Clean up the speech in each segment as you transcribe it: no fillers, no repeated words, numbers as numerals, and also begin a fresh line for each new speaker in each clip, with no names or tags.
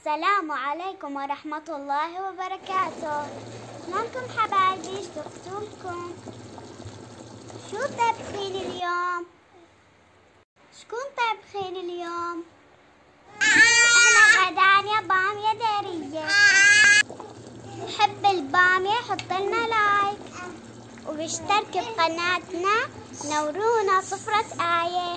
السلام عليكم ورحمة الله وبركاته. شلونكم حبايبي؟ اشتقتولكم. شو طبخين اليوم؟ شكون طبخين اليوم؟ احنا غدانيا بامية دارية. نحب البامية حطلنا لايك واشترك بقناتنا نورونا صفرة آية.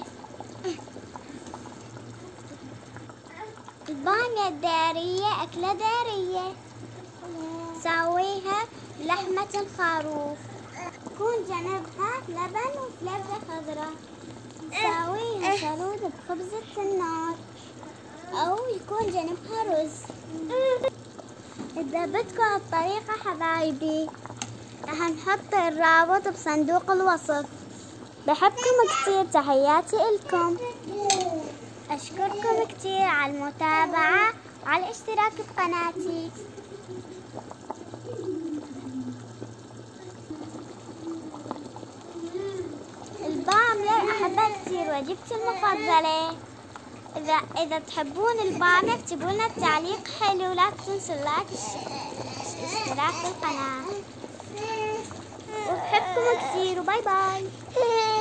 البامية الدارية أكلة دارية، نسويها بلحمة الخروف، يكون جنبها لبن وفلفلة خضراء، نسويها سلود بخبزة النار أو يكون جنبها رز. إذا بدكم هالطريقة حبايبي راح نحط الرابط بصندوق الوصف. بحبكم كتير، تحياتي إلكم. أشكركم كتير على المتابعة وعلى الاشتراك بقناتي. البامية أحبها كتير، وجبتي المفضلة. إذا تحبون البامية اكتبوا لنا التعليق حلو، لا تنسوا اللايك اشتراك بالقناة. وبحبكم كتير وباي باي.